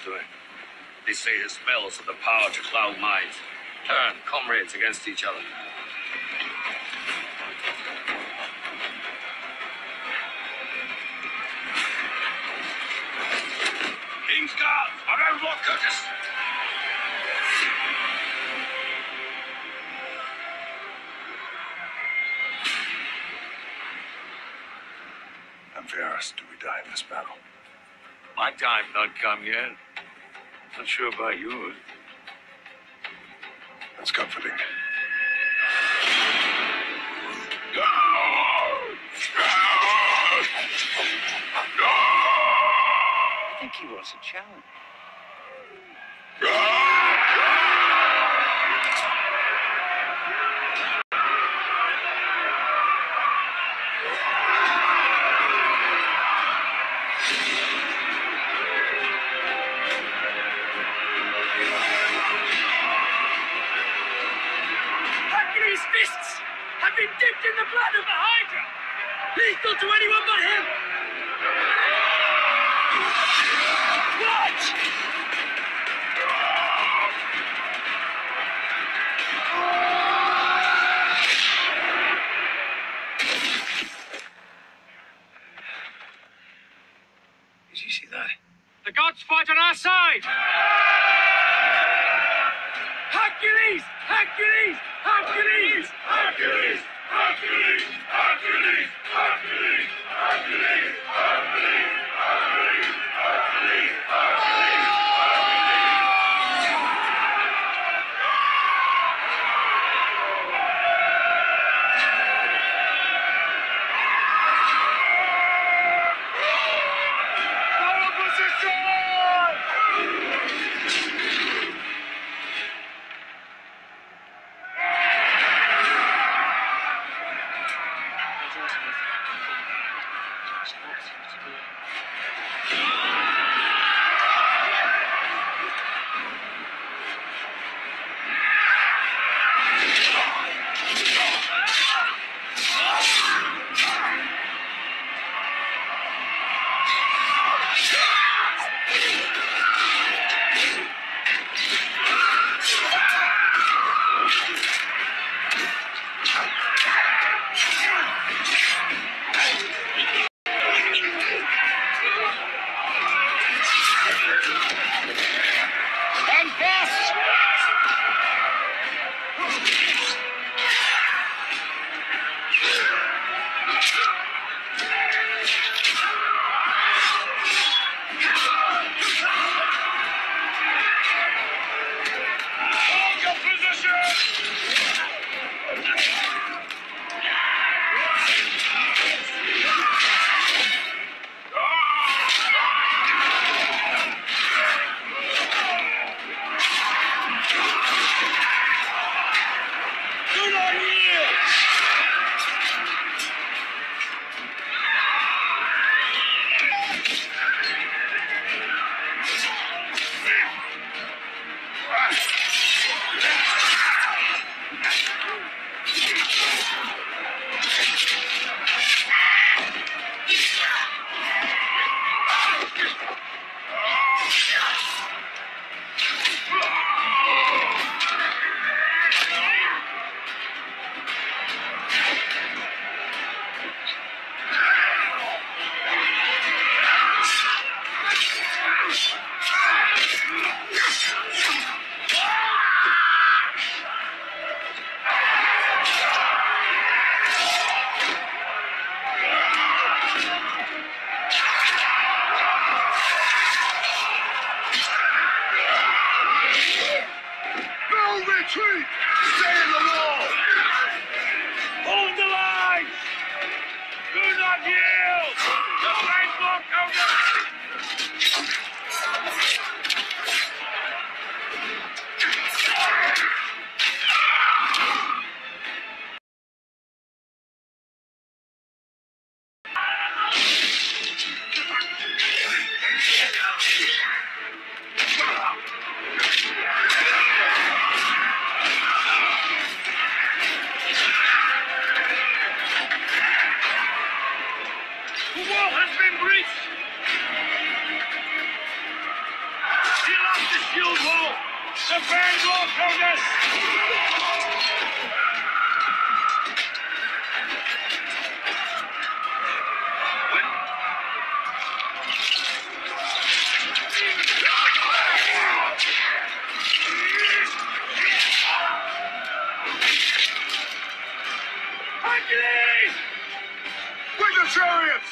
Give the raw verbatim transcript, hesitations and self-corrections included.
to it. They say his spells have the power to cloud minds, turn comrades against each other. King's Guard, around Lord Curtis! Varys, do we die in this battle? My time not come yet. Not sure about yours. That's comforting. I think he wants a challenge. Dipped in the blood of the Hydra! Lethal to anyone but him! What? Did you see that? The gods fight on our side! Hercules! Hercules! Hercules! Hercules! Hercules! Hercules! Hercules! Hercules! Hercules! Hercules! Hercules! Hercules! Follow position! Retreat! Stay in the wall! Hold the line! Do not yield! The flank will cover! Defend Lord Cogus! Hercules! With the chariots!